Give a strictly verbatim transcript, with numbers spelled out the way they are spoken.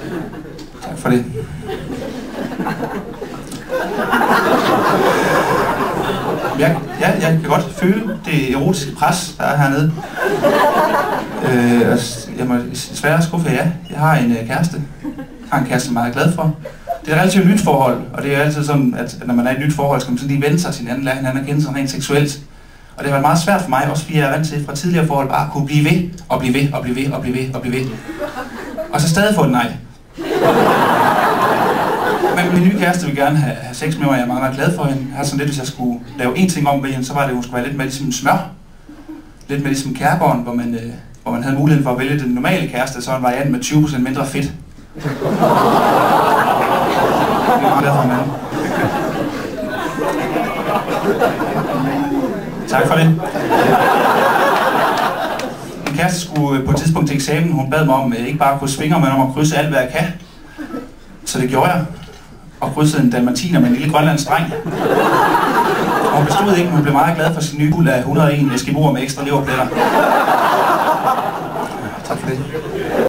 Tak for det. Jeg, ja, jeg kan godt føle det erotiske pres, der er hernede. Øh, jeg må desværre skuffe jer. Jeg har en kæreste. Jeg har en kæreste, som jeg er meget glad for. Det er et relativt nyt forhold, og det er altid sådan, at når man er i et nyt forhold, skal man sådan lige vende sig til hinanden, lære hinanden at kende sig rent seksuelt. Og det har været meget svært for mig, også fordi jeg er vant til fra tidligere forhold, bare at kunne blive ved, og blive ved, og blive ved, og blive ved, og blive ved. Og så stadig få et nej. Men min nye kæreste vil gerne have, have sex med mig, og jeg er meget, meget glad for hende. Jeg har sådan lidt, hvis jeg skulle lave én ting om ved hende, så var det, at hun skulle være lidt mere ligesom en smør. Lidt mere ligesom Kærgården, hvor man, øh, hvor man havde muligheden for at vælge den normale kæreste, så en variant med tyve procent mindre fedt. Tak for det. Min kæreste skulle på et tidspunkt til eksamen. Hun bad mig om ikke bare at kunne svinge, men om at krydse alt, hvad jeg kan. Så det gjorde jeg. Og krydsede en dalmatiner med en lille grønlandsk dreng. Og hun bestod ikke, men hun blev meget glad for sin nye fuld af et hundrede og en eskimoer med ekstra leverpletter. Tak for det.